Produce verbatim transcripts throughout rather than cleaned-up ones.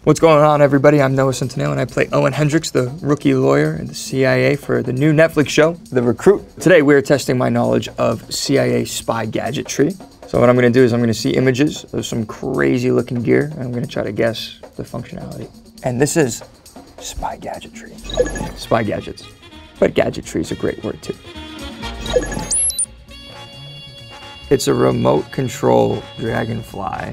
What's going on, everybody? I'm Noah Centineo, and I play Owen Hendricks, the rookie lawyer in the C I A for the new Netflix show, The Recruit. Today, we are testing my knowledge of C I A spy gadgetry. So what I'm gonna do is I'm gonna see images of some crazy looking gear, and I'm gonna try to guess the functionality. And this is spy gadgetry. Spy gadgets. But gadgetry is a great word too. It's a remote control dragonfly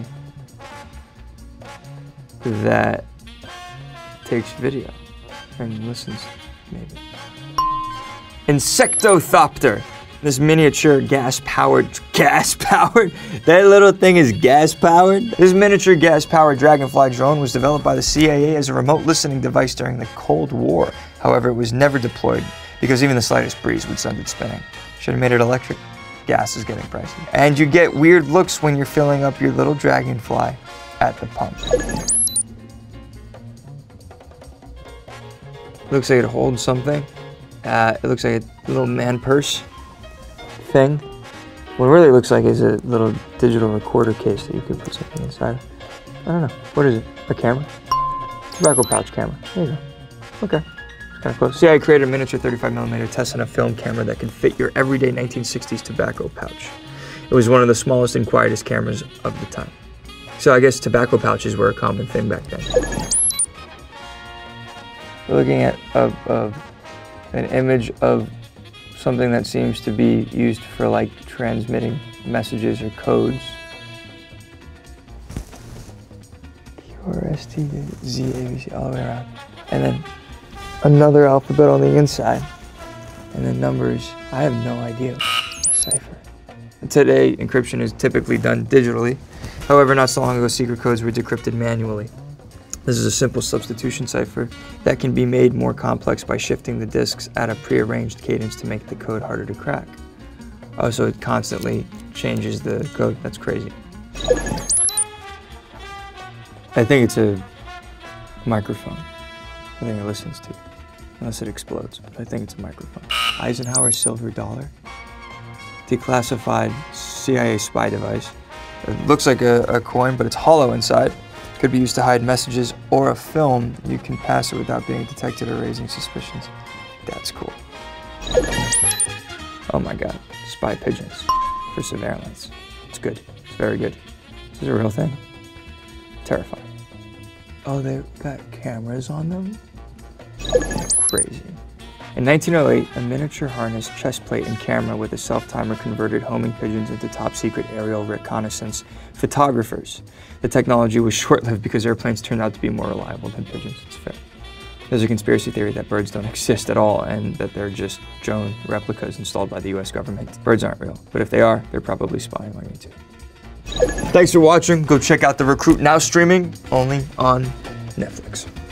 that takes video and listens, maybe. Insectothopter. This miniature gas-powered, gas-powered? That little thing is gas-powered? This miniature gas-powered dragonfly drone was developed by the C I A as a remote listening device during the Cold War. However, it was never deployed because even the slightest breeze would send it spinning. Should have made it electric. Gas is getting pricey. And you get weird looks when you're filling up your little dragonfly at the pump. Looks like it holds something. Uh, it looks like a little man purse thing. What it really looks like is a little digital recorder case that you could put something inside. I don't know. What is it? A camera? Tobacco pouch camera. There you go. Okay. It's kind of close. C I A created a miniature thirty-five millimeter Tesla film camera that can fit your everyday nineteen sixties tobacco pouch. It was one of the smallest and quietest cameras of the time. So I guess tobacco pouches were a common thing back then. We're looking at a, a, an image of something that seems to be used for like transmitting messages or codes. Q R S T Z A B C all the way around. And then another alphabet on the inside. And then numbers. I have no idea. A cipher. Today, encryption is typically done digitally. However, not so long ago, secret codes were decrypted manually. This is a simple substitution cipher that can be made more complex by shifting the disks at a prearranged cadence to make the code harder to crack. Oh, so it constantly changes the code. That's crazy. I think it's a microphone. I think it listens to, unless it explodes, but I think it's a microphone. Eisenhower silver dollar. Declassified C I A spy device. It looks like a, a coin, but it's hollow inside. Could be used to hide messages or a film. You can pass it without being detected or raising suspicions. That's cool. Oh my God, spy pigeons for surveillance. It's good, it's very good. This is a real thing. Terrifying. Oh, they've got cameras on them? Crazy. In nineteen oh eight, a miniature harness, chest plate, and camera with a self-timer converted homing pigeons into top-secret aerial reconnaissance photographers. The technology was short-lived because airplanes turned out to be more reliable than pigeons. It's fair. There's a conspiracy theory that birds don't exist at all and that they're just drone replicas installed by the U S government. Birds aren't real, but if they are, they're probably spying on you too. Thanks for watching. Go check out The Recruit, now streaming only on Netflix.